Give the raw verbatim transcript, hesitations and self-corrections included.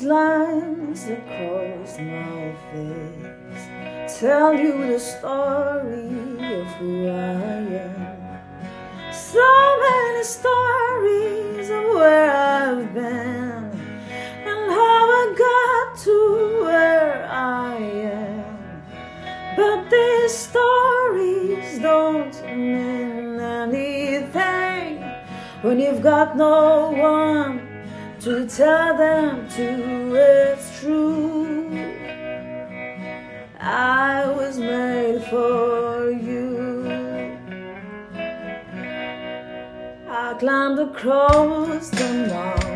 lines across my face tell you the story of who I am. So many stories of where I've been and how I got to where I am. But these stories don't mean anything when you've got no one to tell them to. It's true, I was made for you. I climbed across the mountain